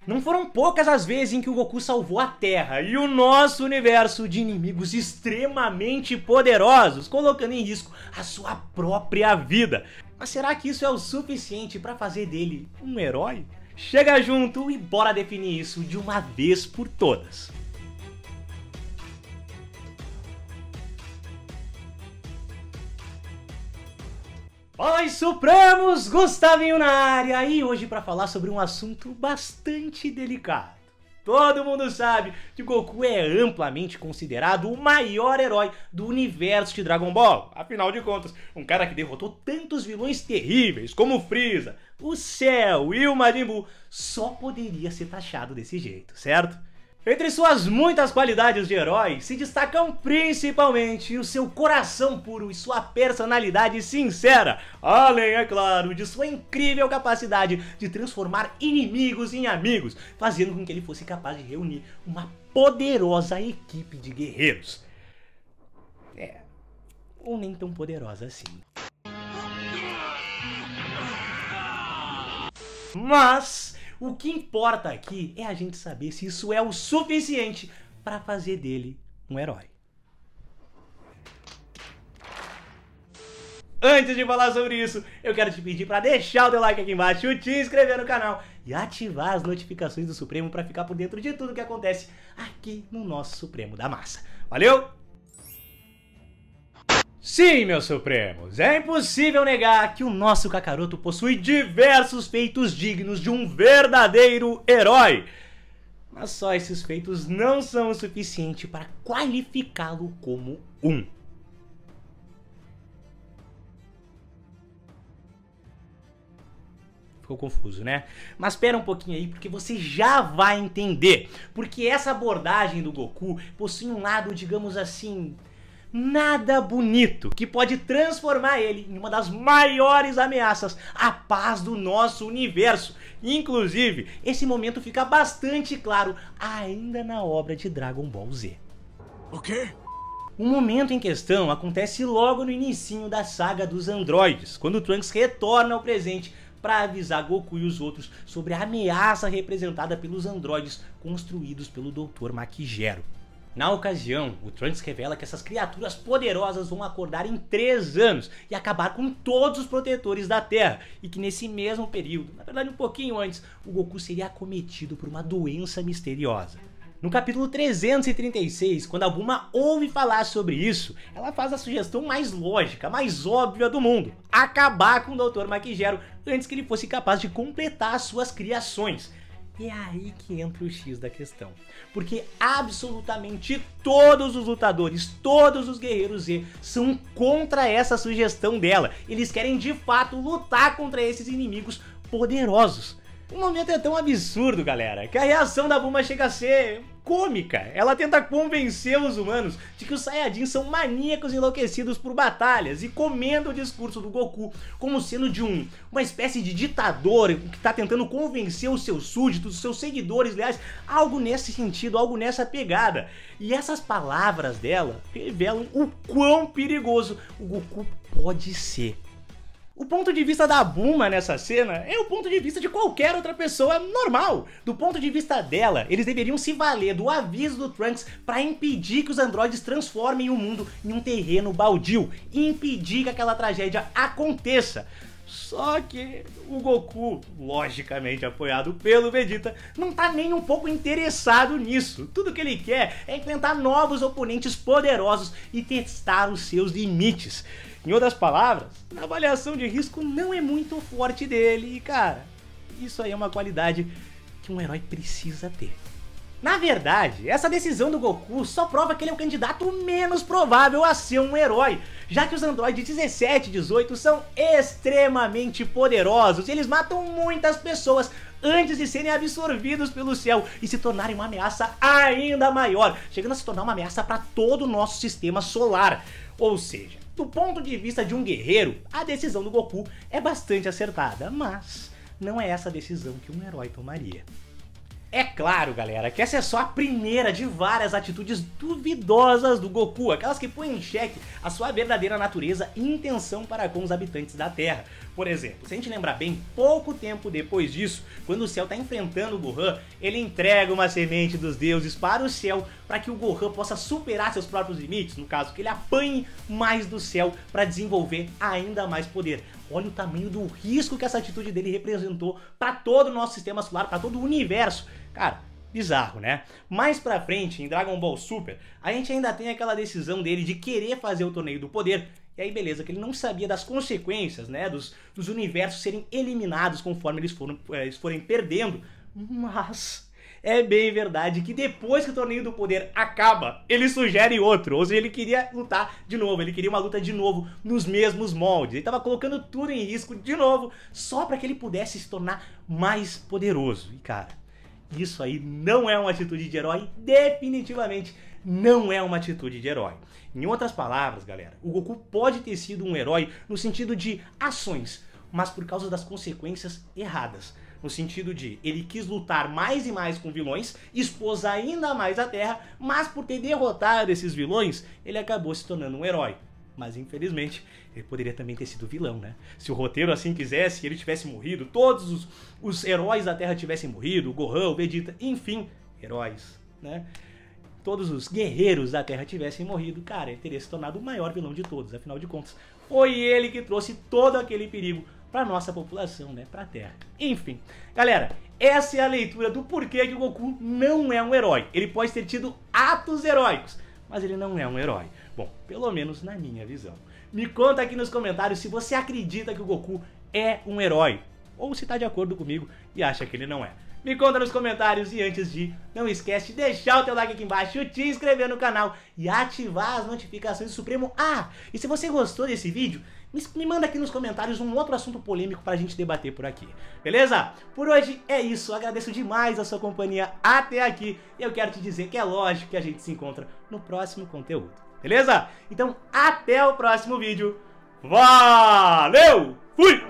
Não foram poucas as vezes em que o Goku salvou a Terra e o nosso universo de inimigos extremamente poderosos, colocando em risco a sua própria vida. Mas será que isso é o suficiente para fazer dele um herói? Chega junto e bora definir isso de uma vez por todas. Oi Supremos, Gustavinho na área, e hoje para falar sobre um assunto bastante delicado. Todo mundo sabe que Goku é amplamente considerado o maior herói do universo de Dragon Ball. Afinal de contas, um cara que derrotou tantos vilões terríveis como o Freeza, o Cell e o Majin Buu só poderia ser taxado desse jeito, certo? Entre suas muitas qualidades de herói, se destacam principalmente o seu coração puro e sua personalidade sincera, além, é claro, de sua incrível capacidade de transformar inimigos em amigos, fazendo com que ele fosse capaz de reunir uma poderosa equipe de guerreiros. Ou nem tão poderosa assim. Mas o que importa aqui é a gente saber se isso é o suficiente para fazer dele um herói. Antes de falar sobre isso, eu quero te pedir para deixar o teu like aqui embaixo, te inscrever no canal e ativar as notificações do Supremo para ficar por dentro de tudo que acontece aqui no nosso Supremo da Massa. Valeu! Sim, meus Supremos, é impossível negar que o nosso Kakaroto possui diversos feitos dignos de um verdadeiro herói. Mas só esses feitos não são o suficiente para qualificá-lo como um. Ficou confuso, né? Mas espera um pouquinho aí, porque você já vai entender. Porque essa abordagem do Goku possui um lado, digamos assim, nada bonito, que pode transformar ele em uma das maiores ameaças à paz do nosso universo. Inclusive, esse momento fica bastante claro ainda na obra de Dragon Ball Z. O quê? O momento em questão acontece logo no inicinho da saga dos androides, quando Trunks retorna ao presente para avisar Goku e os outros sobre a ameaça representada pelos androides construídos pelo Dr. Maquigero. Na ocasião, o Trunks revela que essas criaturas poderosas vão acordar em 3 anos e acabar com todos os protetores da Terra, e que nesse mesmo período, na verdade um pouquinho antes, o Goku seria acometido por uma doença misteriosa. No capítulo 336, quando a Bulma ouve falar sobre isso, ela faz a sugestão mais lógica, mais óbvia do mundo: acabar com o Dr. Maquigero antes que ele fosse capaz de completar suas criações. E é aí que entra o X da questão, porque absolutamente todos os lutadores, todos os guerreiros Z são contra essa sugestão dela. Eles querem de fato lutar contra esses inimigos poderosos. O momento é tão absurdo, galera, que a reação da Bulma chega a ser cômica. Ela tenta convencer os humanos de que os Saiyajins são maníacos enlouquecidos por batalhas e comenta o discurso do Goku como sendo de uma espécie de ditador que está tentando convencer os seus súditos, os seus seguidores leais, algo nesse sentido, algo nessa pegada. E essas palavras dela revelam o quão perigoso o Goku pode ser. O ponto de vista da Bulma nessa cena é o ponto de vista de qualquer outra pessoa normal. Do ponto de vista dela, eles deveriam se valer do aviso do Trunks para impedir que os androides transformem o mundo em um terreno baldio e impedir que aquela tragédia aconteça. Só que o Goku, logicamente apoiado pelo Vegeta, não tá nem um pouco interessado nisso. Tudo que ele quer é enfrentar novos oponentes poderosos e testar os seus limites. Em outras palavras, a avaliação de risco não é muito forte dele e, cara, isso aí é uma qualidade que um herói precisa ter. Na verdade, essa decisão do Goku só prova que ele é o candidato menos provável a ser um herói, já que os androides 17 e 18 são extremamente poderosos e eles matam muitas pessoas antes de serem absorvidos pelo céu e se tornarem uma ameaça ainda maior, chegando a se tornar uma ameaça para todo o nosso sistema solar. Ou seja, do ponto de vista de um guerreiro, a decisão do Goku é bastante acertada, mas não é essa a decisão que um herói tomaria. É claro, galera, que essa é só a primeira de várias atitudes duvidosas do Goku, aquelas que põem em xeque a sua verdadeira natureza e intenção para com os habitantes da Terra. Por exemplo, se a gente lembrar bem, pouco tempo depois disso, quando o Cell tá enfrentando o Gohan, ele entrega uma semente dos deuses para o Cell para que o Gohan possa superar seus próprios limites, no caso, que ele apanhe mais do Cell para desenvolver ainda mais poder. Olha o tamanho do risco que essa atitude dele representou para todo o nosso sistema solar, para todo o universo. Cara, bizarro, né? Mais pra frente, em Dragon Ball Super, a gente ainda tem aquela decisão dele de querer fazer o Torneio do Poder. E aí, beleza, que ele não sabia das consequências, né, dos universos serem eliminados conforme eles forem perdendo. Mas é bem verdade que depois que o Torneio do Poder acaba, ele sugere outro. Ou seja, ele queria lutar de novo, ele queria uma luta de novo nos mesmos moldes. Ele tava colocando tudo em risco de novo, só para que ele pudesse se tornar mais poderoso. E cara, isso aí não é uma atitude de herói, definitivamente não é uma atitude de herói. Em outras palavras, galera, o Goku pode ter sido um herói no sentido de ações, mas por causa das consequências erradas. No sentido de ele quis lutar mais e mais com vilões, expôs ainda mais a Terra, mas por ter derrotado esses vilões, ele acabou se tornando um herói. Mas infelizmente, ele poderia também ter sido vilão, né? Se o roteiro assim quisesse, ele tivesse morrido, todos os heróis da Terra tivessem morrido, o Gohan, o Vegeta, enfim, heróis, né? Todos os guerreiros da Terra tivessem morrido, cara, ele teria se tornado o maior vilão de todos. Afinal de contas, foi ele que trouxe todo aquele perigo para nossa população, né? Pra Terra. Enfim, galera, essa é a leitura do porquê que o Goku não é um herói. Ele pode ter tido atos heróicos, mas ele não é um herói. Bom, pelo menos na minha visão. Me conta aqui nos comentários se você acredita que o Goku é um herói, ou se tá de acordo comigo e acha que ele não é. Me conta nos comentários e antes de ir, não esquece de deixar o teu like aqui embaixo, te inscrever no canal e ativar as notificações do Supremo. Ah, e se você gostou desse vídeo, me manda aqui nos comentários um outro assunto polêmico pra gente debater por aqui, beleza? Por hoje é isso, agradeço demais a sua companhia até aqui e eu quero te dizer que é lógico que a gente se encontra no próximo conteúdo, beleza? Então até o próximo vídeo, valeu, fui!